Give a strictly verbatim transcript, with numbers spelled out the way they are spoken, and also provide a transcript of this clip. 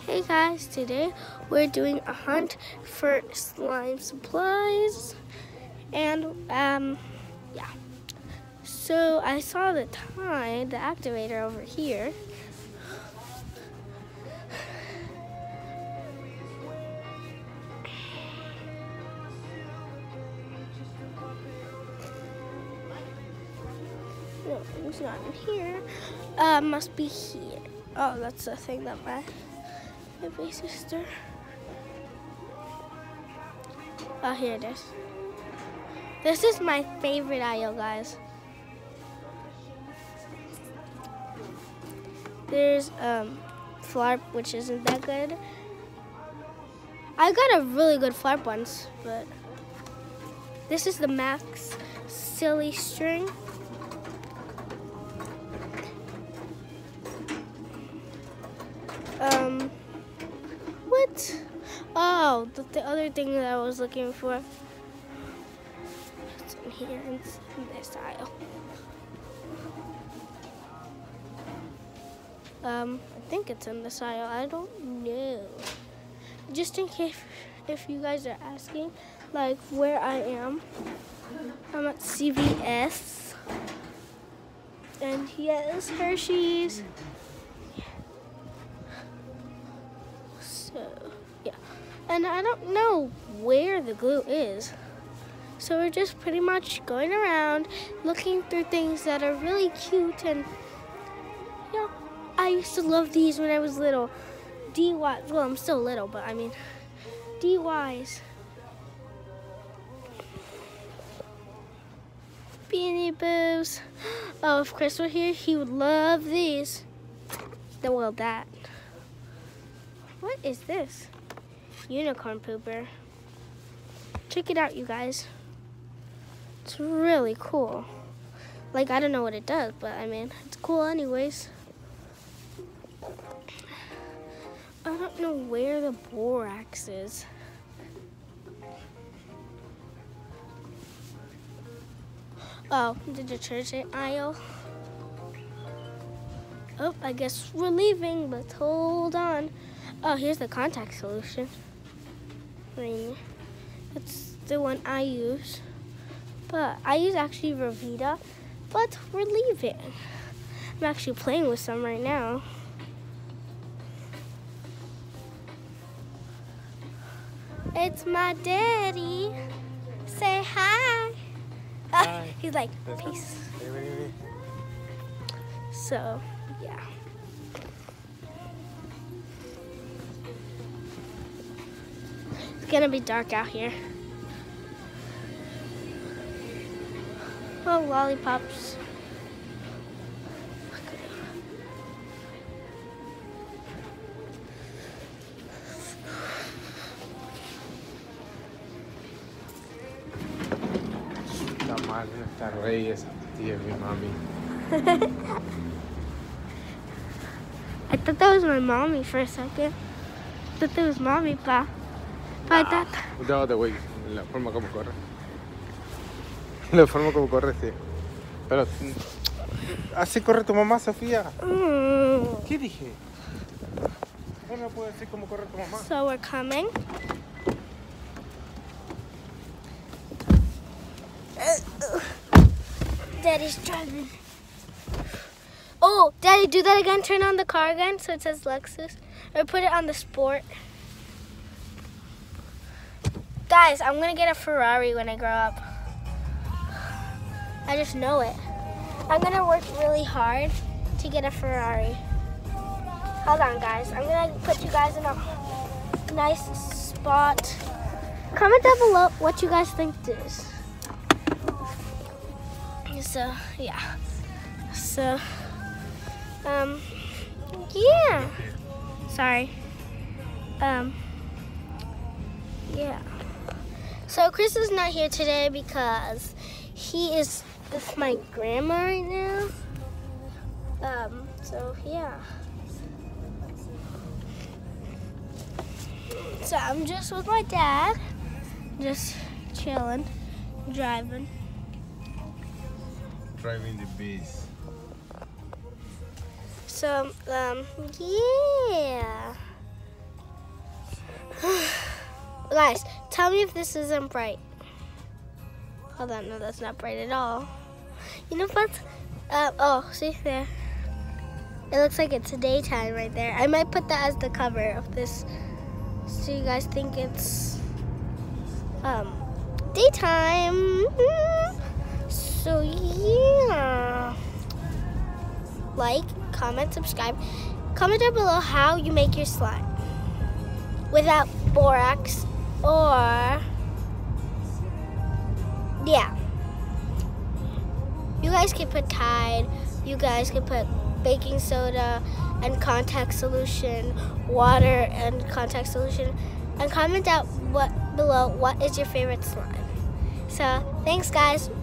Hey guys, today we're doing a hunt for slime supplies, and um, yeah. So I saw the Tide, the activator over here. No, it's not in here. Uh, must be here. Oh, that's the thing that my my big sister. Oh, here it is. This is my favorite aisle, guys. There's um, Flarp, which isn't that good. I got a really good Flarp once, but this is the Max Silly String. Um, what? Oh, the, the other thing that I was looking for. It's in here, it's in this aisle. Um, I think it's in this aisle. I don't know. Just in case, if you guys are asking, like where I am, I'm at C V S, and yes, Hershey's. So, yeah. And I don't know where the glue is. So we're just pretty much going around looking through things that are really cute. And, you know, I used to love these when I was little. D Ys. Well, I'm still little, but I mean, D Ys. Beanie Boos. Oh, if Chris were here, he would love these. Well, that. What is this? Unicorn pooper. Check it out, you guys. It's really cool. Like, I don't know what it does, but I mean, it's cool anyways. I don't know where the borax is. Oh, the detergent aisle. Oh, I guess we're leaving, but hold on. Oh, here's the contact solution. It's the one I use. But I use actually Revita, but we're leaving. I'm actually playing with some right now. It's my daddy. Say hi. Hi. Uh, he's like, peace. So, yeah. It's gonna be dark out here. Oh, lollipops. Está mal, está rey esa tía, mi mami. I thought that was my mommy for a second. I thought that was mommy, pa. Pa, I thought. Cuidado de güey, la forma como corre. La forma como corre, sí. Pero, así corre tu mamá, Sofía. Mm. ¿Qué dije? No puedo decir cómo corre tu mamá. So we're coming. Daddy's driving. Oh, Daddy, do that again. Turn on the car again so it says Lexus. Or put it on the sport. Guys, I'm going to get a Ferrari when I grow up. I just know it. I'm going to work really hard to get a Ferrari. Hold on, guys. I'm going to put you guys in a nice spot. Comment down below what you guys think this is. So, yeah. So, um, yeah. Sorry. Um, yeah. So, Chris is not here today because he is with my grandma right now. Um, so, yeah. So, I'm just with my dad. Just chilling, driving. Driving the beast. So, um, yeah. guys, tell me if this isn't bright. Hold on, no, that's not bright at all. You know what? Uh, oh, see there? It looks like it's daytime right there. I might put that as the cover of this, so you guys think it's um, daytime. So yeah, like, comment, subscribe. Comment down below how you make your slime without borax or, yeah. You guys can put Tide, you guys can put baking soda and contact solution, water and contact solution, and comment out what below what is your favorite slime. So thanks guys.